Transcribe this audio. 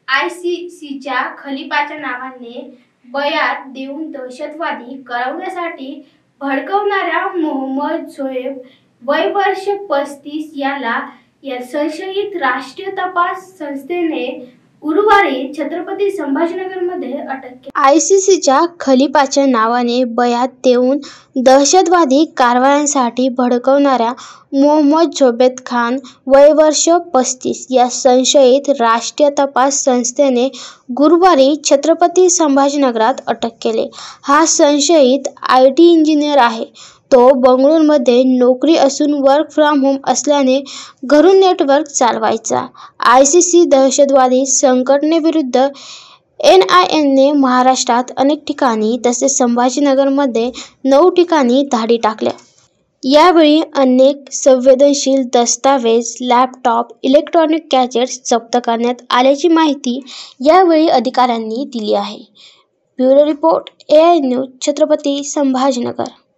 ICCच्या खलिफाच्या नावाने बयात देऊन दहशतवादी करवण्यासाठी भडकवणाऱ्या मोहम्मद झोएब वय वर्ष 35 याला संशयित राष्ट्रीय तपास संस्थेने गुरुवारी छत्रपती संभाजीनगरमध्ये अटक केली। ICCच्या खलिफाच्या नावाने बयात देऊन दहशतवादी कारवायांसाठी भडकवणाऱ्या मोहम्मद झोएब खान वय वर्ष 35 या संशयित राष्ट्रीय तपास संस्थेने गुरुवारी छत्रपती संभाजीनगरात अटक केली। हा संशयित IT इंजिनियर आहे। तो बंगळुरूमध्ये नोकरी असून वर्क फ्रॉम होम असल्याने घरून नेटवर्क चालवायचा। ICC दहशतवादी संघटनेविरुद्ध NIAने महाराष्ट्रात अनेक ठिकाणी तसेच संभाजीनगरमध्ये 9 ठिकाणी धाडी टाकल्या। यावेळी अनेक संवेदनशील दस्तावेज, लॅपटॉप, इलेक्ट्रॉनिक गॅजेट्स जप्त करण्यात आल्याची माहिती यावेळी अधिकाऱ्यांनी दिली आहे। Bureau report AI news, Chhatrapati Sambhajinagar.